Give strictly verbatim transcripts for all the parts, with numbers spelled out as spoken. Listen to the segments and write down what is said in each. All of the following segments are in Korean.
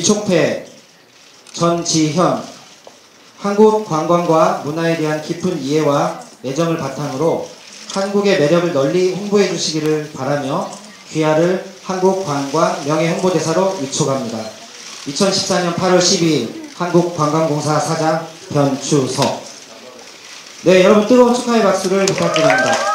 이촉패, 전지현, 한국 관광과 문화에 대한 깊은 이해와 애정을 바탕으로 한국의 매력을 널리 홍보해 주시기를 바라며 귀하를 한국관광 명예홍보대사로 위촉합니다. 이천십사년 팔월 십이일 한국관광공사 사장 변추석. 네, 여러분 뜨거운 축하의 박수를 부탁드립니다.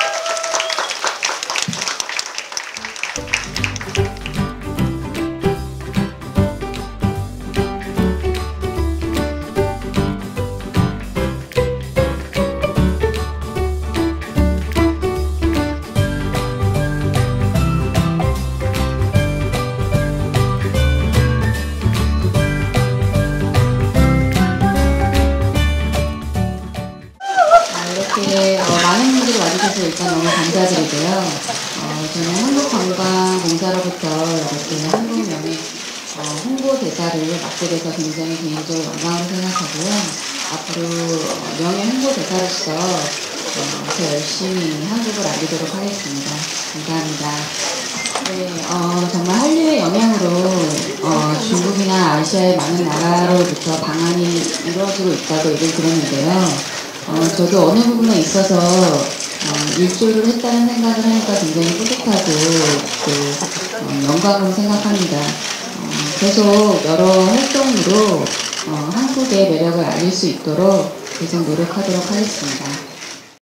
이렇게 어, 많은 분들이 와주셔서 일단 너무 감사드리고요. 어, 저는 한국관광공사로부터 이렇게 한국명예 어, 홍보대사를 맡게 돼서 굉장히 개인적으로 영광으로 생각하고요. 앞으로 어, 명예 홍보대사로서 어, 더 열심히 한국을 알리도록 하겠습니다. 감사합니다. 네, 어, 정말 한류의 영향으로 어, 중국이나 아시아의 많은 나라로부터 방한이 이루어지고 있다고 얘기를 들었는데요. 어, 저도 어느 부분에 있어서 어, 일조를 했다는 생각을 하니까 굉장히 뿌듯하고 또 어, 영광으로 생각합니다. 어, 계속 여러 활동으로 어, 한국의 매력을 알릴 수 있도록 계속 노력하도록 하겠습니다.